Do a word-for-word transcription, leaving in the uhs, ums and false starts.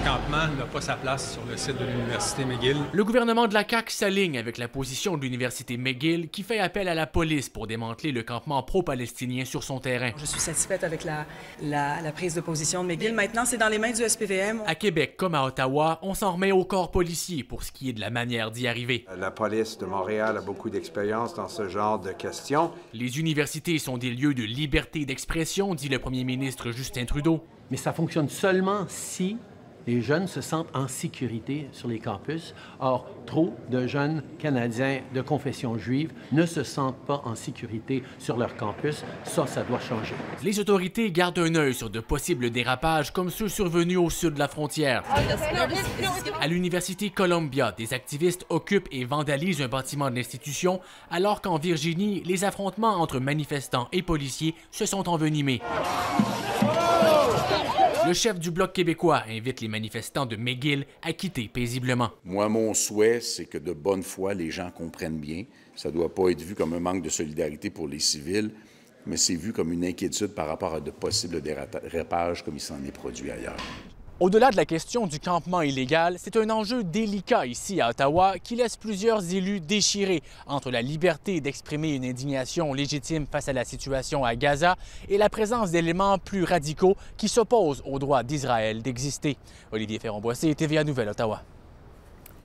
campement n'a pas sa place sur le site de l'Université McGill. Le gouvernement de la C A Q s'aligne avec la position de l'Université McGill qui fait appel à la police pour démanteler le campement pro-palestinien sur son terrain. Je suis satisfaite avec la, la, la prise de position de McGill. Maintenant, c'est dans les mains du S P V M. À Québec comme à Ottawa, on s'en remet au corps policier pour ce qui est de la manière d'y arriver. La police de Montréal a beaucoup d'expérience dans ce genre de questions. Les universités sont des lieux de liberté d'expression, dit le premier ministre Justin Trudeau. Mais ça fonctionne seulement si les jeunes se sentent en sécurité sur les campus. Or, trop de jeunes Canadiens de confession juive ne se sentent pas en sécurité sur leur campus. Ça, ça doit changer. Les autorités gardent un œil sur de possibles dérapages comme ceux survenus au sud de la frontière. À l'Université Columbia, des activistes occupent et vandalisent un bâtiment de l'institution, alors qu'en Virginie, les affrontements entre manifestants et policiers se sont envenimés. Le chef du Bloc québécois invite les manifestants de McGill à quitter paisiblement. Moi, mon souhait, c'est que de bonne foi, les gens comprennent bien. Ça ne doit pas être vu comme un manque de solidarité pour les civils, mais c'est vu comme une inquiétude par rapport à de possibles dérapages comme il s'en est produit ailleurs. Au-delà de la question du campement illégal, c'est un enjeu délicat ici à Ottawa qui laisse plusieurs élus déchirés entre la liberté d'exprimer une indignation légitime face à la situation à Gaza et la présence d'éléments plus radicaux qui s'opposent au droit d'Israël d'exister. Olivier Ferron-Boissé, T V A Nouvelles, Ottawa.